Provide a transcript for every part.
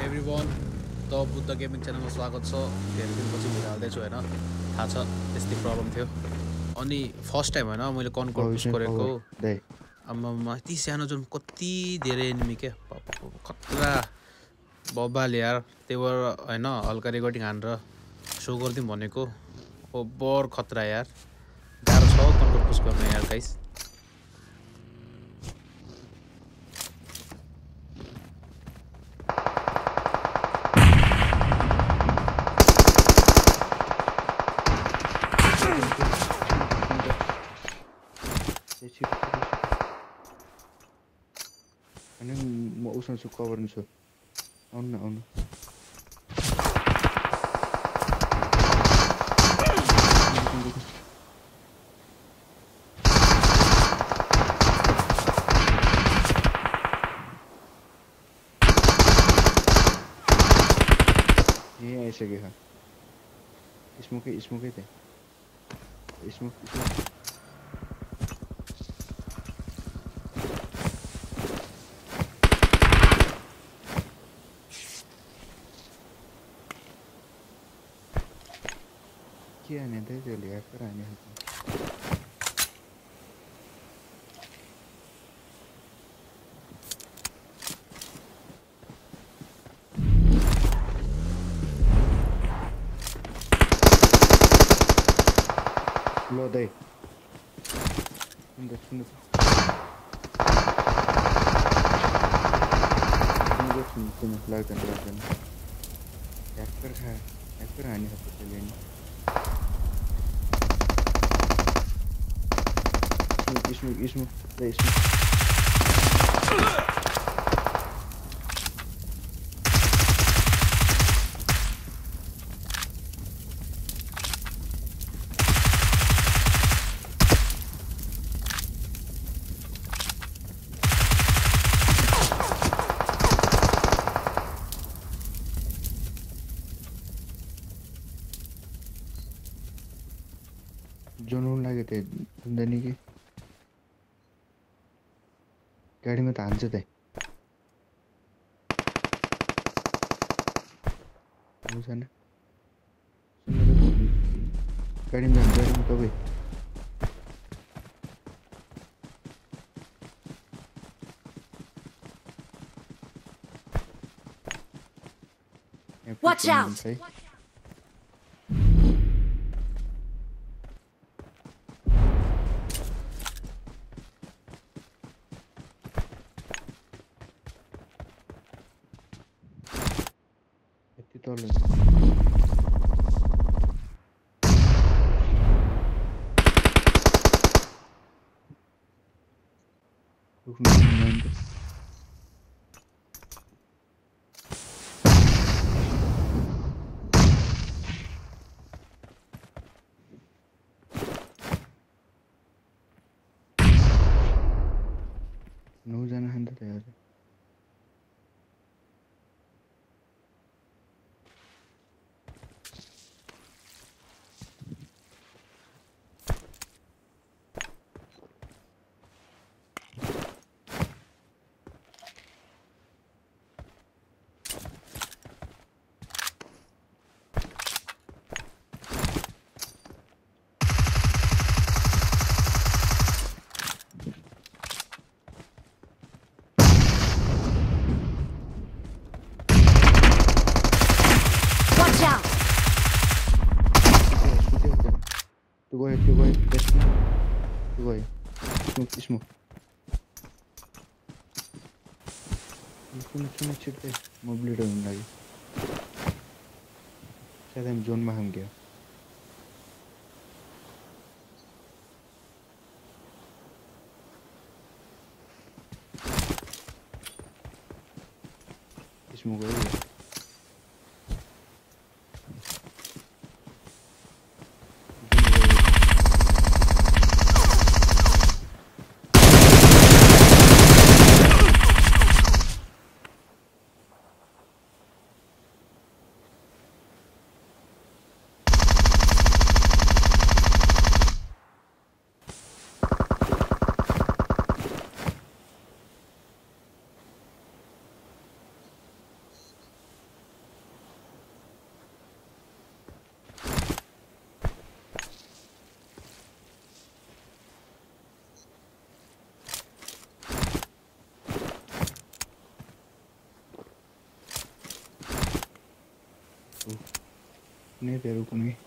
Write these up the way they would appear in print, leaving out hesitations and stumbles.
Everyone the Buddha gaming च्यानलमा स्वागत छ। धेरै दिनपछि भिडियो हाल्दैछु हैन, थाहा छ त्यस्तै प्रब्लम थियो। अनि फर्स्ट टाइम हैन मैले कन्कर पुश गरेको। आम्मामा यति सानो जुन कति धेरै एनिमी के खतरा बब्बाल यार। त्यही भएर हैन हल्का रेकर्डिङ हानेर सो गर्दिम भनेको। ओभर खतरा यार, गाह्रो छ कन्कर पुश गर्न यार गाइस। अनि म उसँग छु कभर छु आउनु आउनु यही आइसक्यो खा स्मोकै त्यहाँ स्मोक के हाने त त्यसले ह्याकर हाने लो दाइ सुन्नु लाग्दैन ह्याकर हाने त्यसले नि Ismu. जोन लाग्यो त्यही हुँदैन कि गाडीमा त हान्छ त छैन गाडीमा तपाईँ Watch out! नौजना खान्छ त यार Tu goi. Smoke. Cuma छिट्टै म ब्लिड हुन लाग्यो सायद हामी जोनमा खाम क्या स्मोक गयो नहीं तेरे को नहीं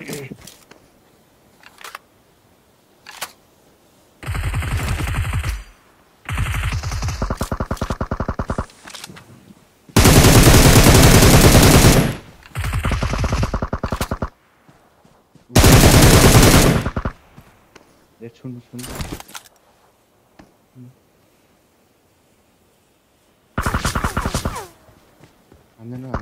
ये सुन आने ना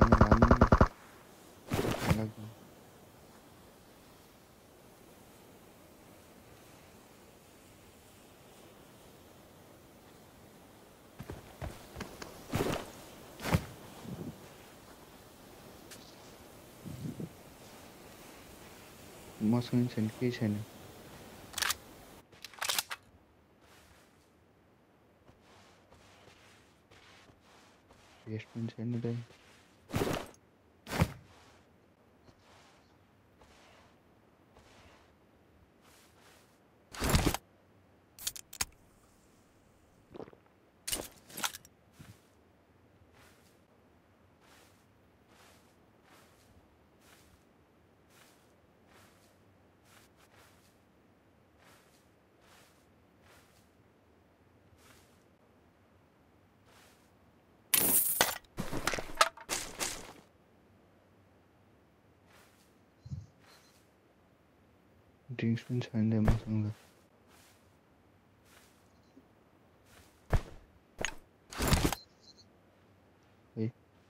मसँग छैन केही छैन यस पनि छैन दाइ ड्रिङ्क्स पनि छैन दाइ मसँग है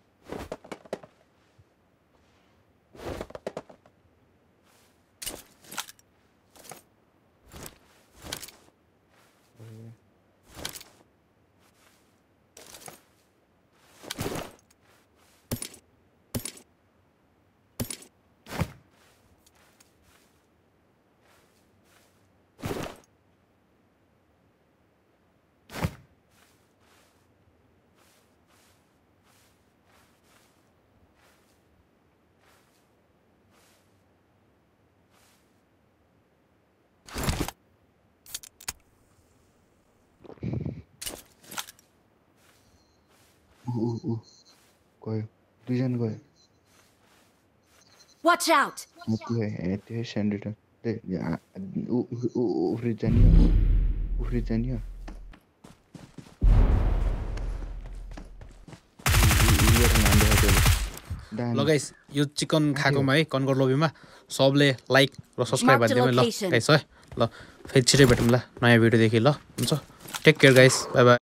गयो दुईजना गयो Watch out! त्यो सेन्डिटर उफ्री जाने ल गाइस यो चिकन खाएकोमा है कन्कर लोबीमा सबले लाइक र सब्स्क्राइब गरिदिनु ल गाइस है ल फेरि छिटै भेटौँ ल नयाँ भिडियोदेखि ल हुन्छ take care guys bye by